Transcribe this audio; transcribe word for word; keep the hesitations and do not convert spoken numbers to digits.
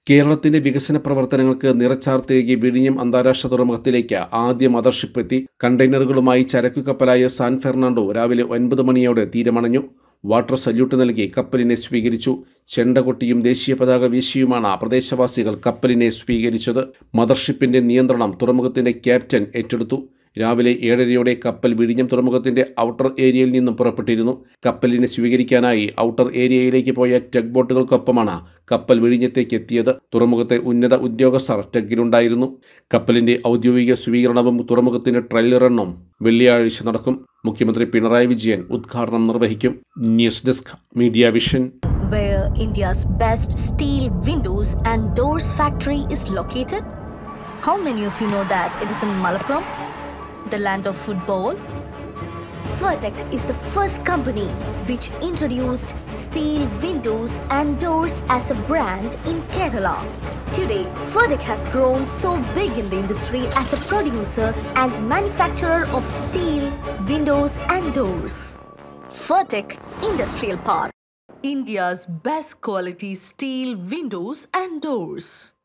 കേരളത്തിന്റെ വികസന പ്രവർത്തനങ്ങൾക്ക് നിറച്ചാർത്തേകി വിഴിഞ്ഞം അന്താരാഷ്ട്ര തുറമുഖത്തിലേക്ക് ആദ്യ മദർഷിപ്പ് എത്തി. കണ്ടെയ്നറുകളുമായി ചരക്കു കപ്പലായ സാൻ ഫെർണാണ്ടോ രാവിലെ ഒൻപത് മണിയോടെ തീരമണഞ്ഞു. വാട്ടർ സല്യൂട്ട് നൽകി കപ്പലിനെ സ്വീകരിച്ചു. ചെണ്ടകൊട്ടിയും ദേശീയ പതാക വീശിയുമാണ് പ്രദേശവാസികൾ കപ്പലിനെ സ്വീകരിച്ചത്. മദർഷിപ്പിന്റെ നിയന്ത്രണം തുറമുഖത്തിന്റെ ക്യാപ്റ്റൻ ഏറ്റെടുത്തു. രാവിലെ ഏഴരയോടെ കപ്പൽ വിഴിഞ്ഞം തുറമുഖത്തിന്റെ ഔട്ടർ ഏരിയയിൽ നിന്നും പുറപ്പെട്ടിരുന്നു. കപ്പലിനെ സ്വീകരിക്കാനായി ഔട്ടർ ഏരിയയിലേക്ക് പോയ ടഗ് ബോട്ടുകൾക്കൊപ്പമാണ് കപ്പൽ വിഴിഞ്ഞത്തേക്ക് എത്തിയത്. തുറമുഖത്തെ ഉന്നത ഉദ്യോഗസ്ഥർ ടഗിലുണ്ടായിരുന്നു. കപ്പലിന്റെ ഔദ്യോഗിക സ്വീകരണവും തുറമുഖത്തിന്റെ ട്രയൽ റണ്ണും വെള്ളിയാഴ്ച നടക്കും. മുഖ്യമന്ത്രി പിണറായി വിജയൻ ഉദ്ഘാടനം നിർവഹിക്കും. News desk media vision. Where India's best steel windows and doors factory is located? How many of you know that it is in Malappuram, the land of football? Vertec is the first company which introduced steel windows and doors as a brand in Kerala. Today, Vertec has grown so big in the industry as a producer and manufacturer of steel windows and doors. Vertec Industrial Park, India's best quality steel windows and doors.